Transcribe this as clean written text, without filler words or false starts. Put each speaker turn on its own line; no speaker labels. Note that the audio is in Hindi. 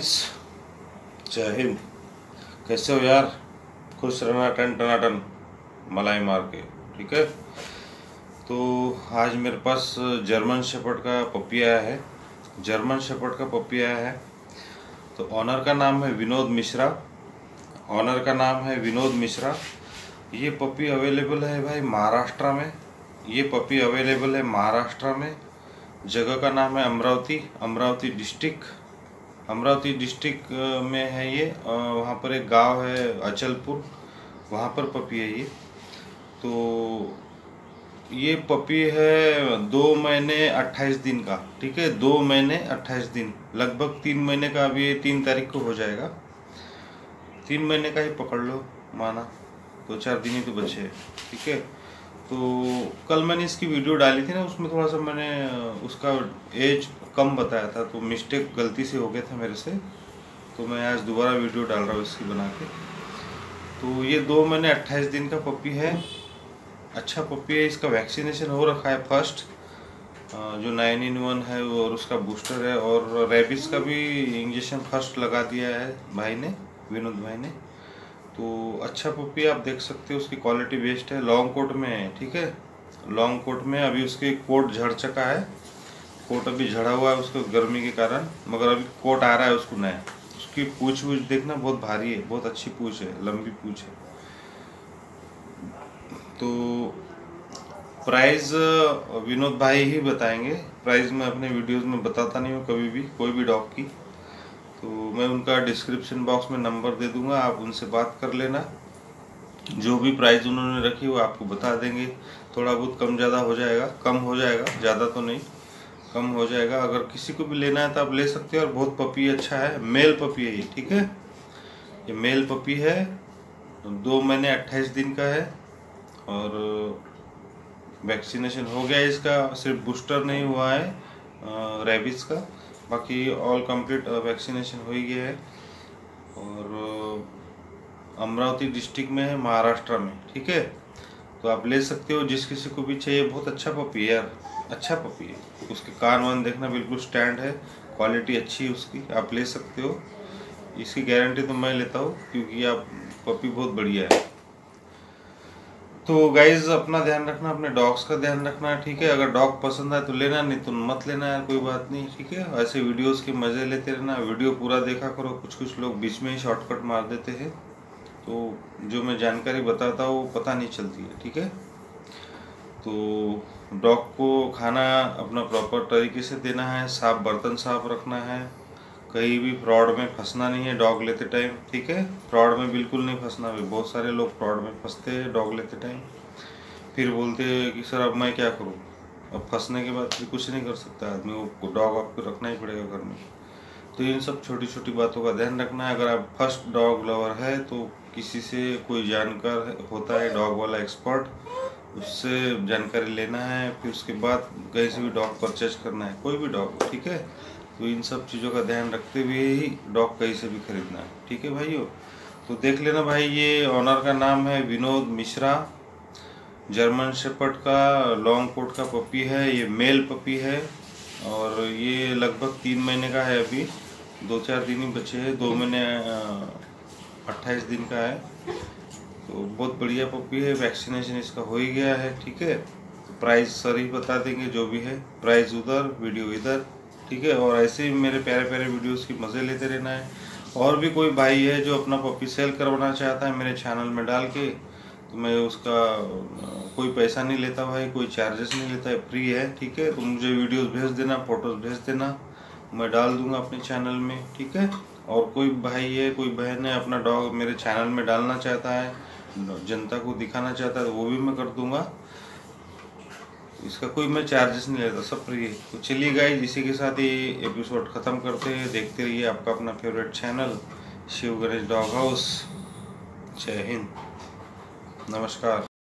गाइस, जय हिंद। कैसे हो यार? खुश रहना, टन टनाटन मलाई मार के, ठीक है। तो आज मेरे पास जर्मन शेपर्ड का पपी आया है। जर्मन शेपर्ड का पपी आया है। तो ऑनर का नाम है विनोद मिश्रा। ऑनर का नाम है विनोद मिश्रा। ये पपी अवेलेबल है भाई महाराष्ट्र में। ये पपी अवेलेबल है महाराष्ट्र में। जगह का नाम है अमरावती। अमरावती डिस्ट्रिक्ट में है ये। वहाँ पर एक गांव है अचलपुर, वहाँ पर पपी है ये। तो ये पपी है 2 महीने 28 दिन का, ठीक है। 2 महीने 28 दिन, लगभग 3 महीने का। अभी 3 तारीख को हो जाएगा। 3 महीने का ही पकड़ लो, माना 2-4 दिन ही तो बचे हैं, ठीक है। तो कल मैंने इसकी वीडियो डाली थी ना, उसमें थोड़ा सा मैंने उसका एज कम बताया था, तो मिस्टेक गलती से हो गया था मेरे से। तो मैं आज दोबारा वीडियो डाल रहा हूँ इसकी बना के। तो ये 2 महीने 28 दिन का पपी है। अच्छा पपी है। इसका वैक्सीनेशन हो रखा है फर्स्ट, जो 9-in-1 है और उसका बूस्टर है, और रेबिस का भी इंजेक्शन फर्स्ट लगा दिया है भाई ने, विनोद भाई ने। तो अच्छा पपी आप देख सकते हो, उसकी क्वालिटी बेस्ट है। लॉन्ग कोट में है, ठीक है। लॉन्ग कोट में अभी उसके कोट झड़ चुका है। कोट अभी झड़ा हुआ है उसको गर्मी के कारण, मगर अभी कोट आ रहा है उसको नया। उसकी पूंछ वूछ देखना बहुत भारी है, बहुत अच्छी पूंछ है, लंबी पूंछ है। तो प्राइस विनोद भाई ही बताएंगे। प्राइस मैं अपने वीडियोस में बताता नहीं हूँ कभी भी, कोई भी डॉग की। तो मैं उनका डिस्क्रिप्शन बॉक्स में नंबर दे दूंगा, आप उनसे बात कर लेना। जो भी प्राइस उन्होंने रखी वो आपको बता देंगे। थोड़ा बहुत कम ज़्यादा हो जाएगा, कम हो जाएगा, ज़्यादा तो नहीं, कम हो जाएगा। अगर किसी को भी लेना है तो आप ले सकते हो। और बहुत पपी अच्छा है, मेल पपी है ये, ठीक है। ये मेल पपी है, 2 महीने 28 दिन का है, और वैक्सीनेशन हो गया है इसका। सिर्फ बूस्टर नहीं हुआ है रेबिस का, बाकी ऑल कंप्लीट वैक्सीनेशन हो ही गया है। और अमरावती डिस्ट्रिक्ट में है महाराष्ट्र में, ठीक है। तो आप ले सकते हो, जिस किसी को भी चाहिए। बहुत अच्छा पपी है यार, अच्छा पपी है। उसके कान वान देखना बिल्कुल स्टैंड है, क्वालिटी अच्छी है उसकी, आप ले सकते हो। इसकी गारंटी तो मैं लेता हूँ, क्योंकि आप पपी बहुत बढ़िया है। तो गाइज अपना ध्यान रखना, अपने डॉग्स का ध्यान रखना, ठीक है। अगर डॉग पसंद आए तो लेना, नहीं तो मत लेना यार, कोई बात नहीं, ठीक है। ऐसे वीडियोस के मज़े लेते रहना, वीडियो पूरा देखा करो। कुछ लोग बीच में ही शॉर्टकट मार देते हैं, तो जो मैं जानकारी बताता हूँ वो पता नहीं चलती है, ठीक है। तो डॉग को खाना अपना प्रॉपर तरीके से देना है, साफ बर्तन साफ रखना है, कहीं भी फ्रॉड में फंसना नहीं है डॉग लेते टाइम, ठीक है। फ्रॉड में बिल्कुल नहीं फंसना है। बहुत सारे लोग फ्रॉड में फंसते हैं डॉग लेते टाइम, फिर बोलते हैं कि सर अब मैं क्या करूं। अब फंसने के बाद फिर कुछ नहीं कर सकता आदमी, वो डॉग आपको रखना ही पड़ेगा घर में। तो इन सब छोटी छोटी बातों का ध्यान रखना है। अगर आप फर्स्ट डॉग लवर है तो किसी से, कोई जानकार होता है डॉग वाला एक्सपर्ट, उससे जानकारी लेना है। फिर उसके बाद कहीं से भी डॉग परचेज करना है, कोई भी डॉग, ठीक है। तो इन सब चीज़ों का ध्यान रखते हुए ही डॉग कहीं से भी खरीदना है, ठीक है भाइयों। तो देख लेना भाई, ये ऑनर का नाम है विनोद मिश्रा। जर्मन शेपर्ड का लॉन्ग कोट का पपी है, ये मेल पपी है, और ये लगभग 3 महीने का है। अभी 2-4 दिन ही बचे हैं। 2 महीने 28 दिन का है। तो बहुत बढ़िया पपी है। वैक्सीनेशन इसका हो ही गया है, ठीक है। तो प्राइस सर ही बता देंगे जो भी है, प्राइस उधर, वीडियो इधर, ठीक है। और ऐसे ही मेरे प्यारे प्यारे वीडियोस की मज़े लेते रहना है। और भी कोई भाई है जो अपना पपी सेल करवाना चाहता है मेरे चैनल में डाल के, तो मैं उसका कोई पैसा नहीं लेता भाई, कोई चार्जेस नहीं लेता है, फ्री है, ठीक है। तो मुझे वीडियोस भेज देना, फोटोज़ भेज देना, मैं डाल दूंगा अपने चैनल में, ठीक है। और कोई भाई है, कोई बहन है, अपना डॉग मेरे चैनल में डालना चाहता है, जनता को दिखाना चाहता है, तो वो भी मैं कर दूंगा। इसका कोई मैं चार्जेस नहीं लेता, सब फ्री है। तो चलिए गाइस, इसी के साथ ये एपिसोड ख़त्म करते हैं। देखते रहिए आपका अपना favourite channel Shiv Ganesh dog house. जय हिंद, नमस्कार।